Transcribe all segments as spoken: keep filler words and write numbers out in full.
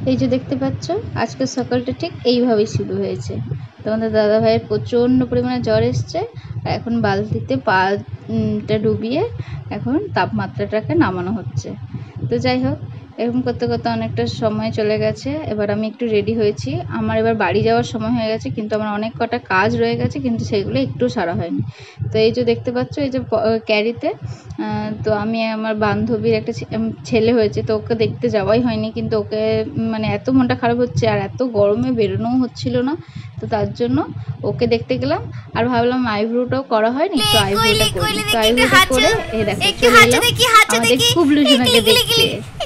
এই যে দেখতে পাচ্ছ আজকে সকালটা ঠিক এইভাবেই শুরু হয়েছে। তোমাদের দাদা ভাইয়ের প্রচণ্ড পরিমাণে জ্বর এসছে, এখন বালতিতে পাটা ডুবিয়ে এখন তাপমাত্রাটাকে নামানো হচ্ছে। তো যাই হোক, এরকম করতে করতে অনেকটা সময় চলে গেছে। এবার আমি একটু রেডি হয়েছি, আমার এবার বাড়ি যাওয়ার সময় হয়ে গেছে, কিন্তু আমার অনেক কটা কাজ রয়ে গেছে, কিন্তু সেগুলো একটু সারা হয়নি। তো এই যে দেখতে পাচ্ছ এই যে ক্যারিতে, তো আমি আমার বান্ধবীর একটা ছেলে হয়েছে, তো ওকে দেখতে যাওয়াই হয়নি, কিন্তু ওকে মানে এত মনটা খারাপ হচ্ছে আর এত গরমে বেরোনোও হচ্ছিল না, তো তার জন্য ওকে দেখতে গেলাম। আর ভাবলাম আইব্রোটাও করা হয়নি, তো আইব্রোটা করি। তো আইব্রোটা করে এই দেখো চলে এলাম আমাদের খুব লুজুনাকে দেখতে।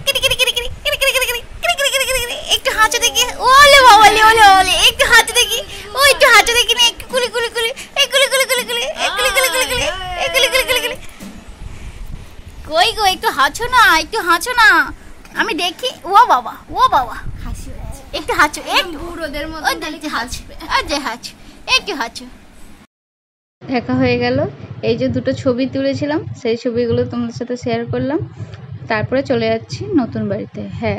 একটু হাঁচো দেখি, ওলে বাবা ওলে ওলে ওলে, একটু হাঁচো দেখি, ও একটু হাঁচো দেখি না, একটু কুলি কুলি কুলি, এই কুলি কুলি কুলি কুলি, এই কুলি কুলি কুলি কুলি, এই কুলি কুলি কুলি কুলি। কই গো, একটু হাঁচো না, একটু হাঁচো না, আমি দেখি। ও বাবা ও বাবা, হাসি হচ্ছে, একটু হাঁচো, একটু বুড়োদের মতো একটু হাঁচবে, আর যে হাঁচো, একটু হাঁচো। দেখা হয়ে গেল। এই যে দুটো ছবি তুলেছিলাম, সেই ছবিগুলো তোমাদের সাথে শেয়ার করলাম। তারপরে চলে যাচ্ছি নতুন বাড়িতে। হ্যাঁ,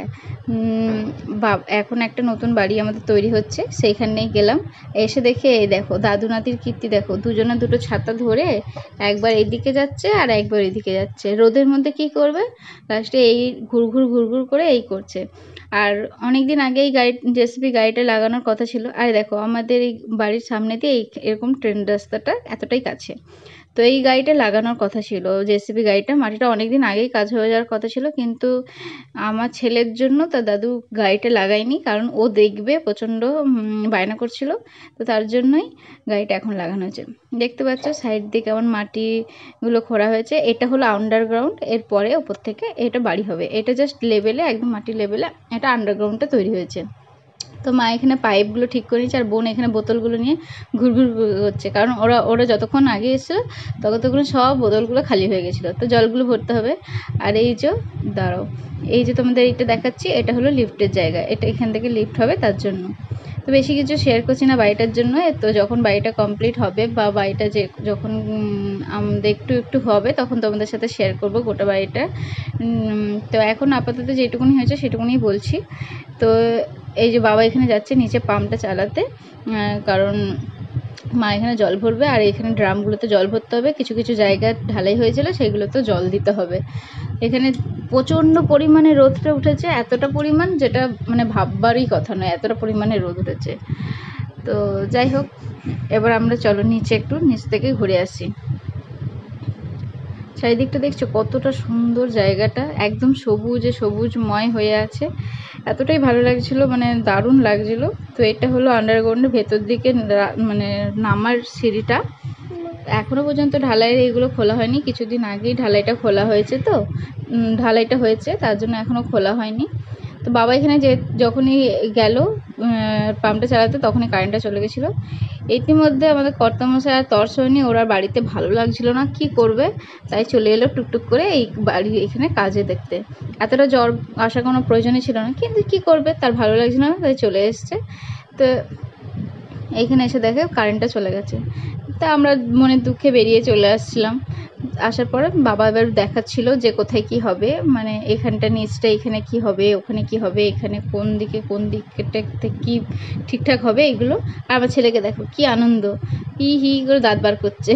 এখন একটা নতুন বাড়ি আমাদের তৈরি হচ্ছে, সেইখানেই গেলাম। এসে দেখে এই দেখো দাদু নাতির কীর্তি দেখো, দুজনে দুটো ছাতা ধরে একবার এদিকে যাচ্ছে আর একবার এদিকে যাচ্ছে। রোদের মধ্যে কি করবে, লাস্টে এই ঘুরঘুর ঘুরঘুর করে এই করছে। আর অনেক দিন আগে এই গাড়ি জেসিবি গাড়িটা লাগানোর কথা ছিল। আর দেখো আমাদের এই বাড়ির সামনে দিয়ে এই এরকম ট্রেন রাস্তাটা এতটাই কাছে, তো এই গাড়িটা লাগানোর কথা ছিল। জেসিবি গাড়িটা মাটিটা অনেক দিন আগেই কাজ হয়ে যাওয়ার কথা ছিল, কিন্তু আমার ছেলের জন্য তার দাদু গাড়িটা লাগায়নি, কারণ ও দেখবে প্রচণ্ড বায়না করছিল, তো তার জন্যই গাড়িটা এখন লাগানো হয়েছে। দেখতে পাচ্ছ সাইড দিয়ে কেমন মাটিগুলো খোঁড়া হয়েছে। এটা হলো আন্ডারগ্রাউন্ড, এরপরে ওপর থেকে এটা বাড়ি হবে। এটা জাস্ট লেভেলে, একদম মাটির লেভেলে এটা আন্ডারগ্রাউন্ডটা তৈরি হয়েছে। তো মা এখানে পাইপগুলো ঠিক করে নিচ্ছে, আর বোন এখানে বোতলগুলো নিয়ে ঘুরঘুর করছে, কারণ ওরা ওরা যতক্ষণ আগে এসেছিলো ততক্ষণ সব বোতলগুলো খালি হয়ে গেছিলো, তো জলগুলো ভরতে হবে। আর এই যে দাঁড়াও, এই যে তোমাদের এইটা দেখাচ্ছি, এটা হলো লিফটের জায়গা, এটা এখান থেকে লিফট হবে, তার জন্য। তো বেশি কিছু শেয়ার করছি না বাড়িটার জন্য। তো যখন বাড়িটা কমপ্লিট হবে বা বাড়িটা যে যখন আমাদের একটু একটু হবে, তখন তোমাদের সাথে শেয়ার করব গোটা বাড়িটা। তো এখন আপাতত যেটুকুনি হয়েছে সেটুকুনি বলছি। তো এই যে বাবা এখানে যাচ্ছে নিচে পাম্পটা চালাতে, কারণ মা এখানে জল ভরবে, আর এখানে ড্রামগুলোতে জল ভরতে হবে। কিছু কিছু জায়গা ঢালাই হয়েছিল, সেইগুলোতে জল দিতে হবে। এখানে প্রচণ্ড পরিমাণে রোদটা উঠেছে, এতটা পরিমাণ যেটা মানে ভাববারই কথা নয়, এতটা পরিমাণে রোদ উঠেছে। তো যাই হোক, এবার আমরা চলো নিচে একটু নিচ থেকে ঘুরে আসি। চারিদিকটা দেখছো কতটা সুন্দর, জায়গাটা একদম সবুজে সবুজময় হয়ে আছে, এতটাই ভালো লাগছিল, মানে দারুণ লাগছিল। তো এটা হলো আন্ডারগ্রাউন্ডের ভেতর দিকে মানে নামার সিঁড়িটা। এখনও পর্যন্ত ঢালাইয়ের এইগুলো খোলা হয়নি, কিছুদিন আগেই ঢালাইটা খোলা হয়েছে, তো ঢালাইটা হয়েছে তার জন্য এখনও খোলা হয়নি। তো বাবা এখানে যে যখনই গেল পাম্পটা চালাতে, তখনই কারেন্টটা চলে গেছিলো। ইতিমধ্যে আমাদের কর্তামশাই আর তর্স হয়নি, ওরা বাড়িতে ভালো লাগছিল না, কি করবে, তাই চলে এলো টুকটুক করে এই বাড়ি এখানে কাজে দেখতে। এতটা জ্বর আসার কোনো প্রয়োজনই ছিল না, কিন্তু কি করবে, তার ভালো লাগছিল না, তাই চলে এসছে। তো এইখানে এসে দেখে কারেন্টটা চলে গেছে, তা আমরা মনে দুঃখে বেরিয়ে চলে আসছিলাম। আসার পরে বাবা এবার দেখাচ্ছিল যে কোথায় কি হবে, মানে এখানটা নিচটা এখানে কি হবে, ওখানে কি হবে, এখানে কোন দিকে কোন দিকটা কি ঠিকঠাক হবে এগুলো। আর আমার ছেলেকে দেখো কি আনন্দ, হি হি করে দাঁত বার করছে।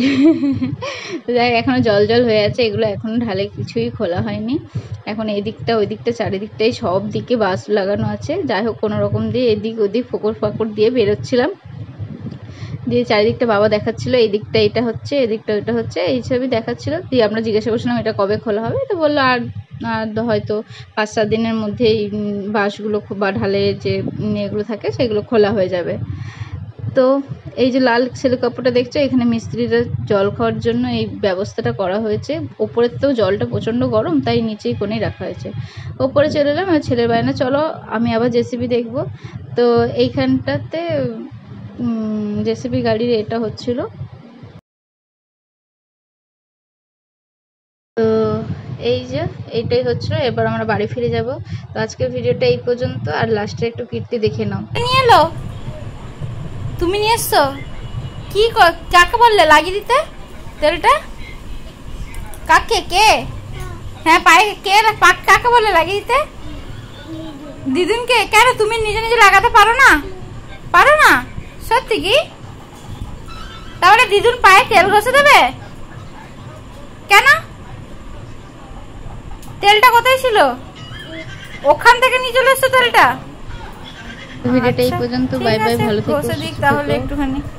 যাই এখনও জল জল হয়ে আছে, এগুলো এখনও ঢালে কিছুই খোলা হয়নি। এখন এই দিকটা ওই দিকটা চারিদিকটাই সব দিকে বাস লাগানো আছে। যাই হোক কোনো রকম দিয়ে এদিক ওদিক ফোকর ফাকর দিয়ে বেরোচ্ছিলাম, দিয়ে চারিদিকটা বাবা দেখাচ্ছিল, এই দিকটা এটা হচ্ছে, এদিকটা ওইটা হচ্ছে, এই সবই দেখাচ্ছিল। দিয়ে আমরা জিজ্ঞাসা করছিলাম এটা কবে খোলা হবে, তো বললো আর হয়তো পাঁচ সাত দিনের মধ্যেই বাসগুলো বা ঢালের যে এগুলো থাকে সেগুলো খোলা হয়ে যাবে। তো এই যে লাল ছেলে কাপড়টা দেখছো, এখানে মিস্ত্রিরা জল খাওয়ার জন্য এই ব্যবস্থাটা করা হয়েছে। ওপরের তো জলটা প্রচণ্ড গরম, তাই নিচেই কোণেই রাখা হয়েছে। ওপরে চলে এলাম, আর ছেলের বায়না চলো আমি আবার জেসিবি দেখবো। তো এইখানটাতে জেসিবি গাড়ির এটা হচ্ছিল। তো এই যে এইটাই হচ্ছিল, এবার আমরা বাড়ি ফিরে যাব। তো আজকের ভিডিওটা এই পর্যন্ত, আর লাস্টে একটু কীর্তি দেখে নাও। নিয়ে এলো, তুমি নিয়ে এসছো, কি কাকে বললে লাগিয়ে দিতে তেলটা? কাকে কে? হ্যাঁ পায়ে কে কাকে বললে লাগিয়ে দিতে? দিদুনকে কেন তুমি নিজে নিজে লাগাতে পারো না? পারো না সত্যি কি? তাহলে দিদুন পায়ে তেল ঘষে দেবে কেন? তেলটা কোথায় ছিল? ওখান থেকে নিয়ে চলে এসছো তেলটা। ভিডিওটা এই পর্যন্ত। বাই বাই, ভালো থেকো, ঘষে দিক তাহলে একটুখানি।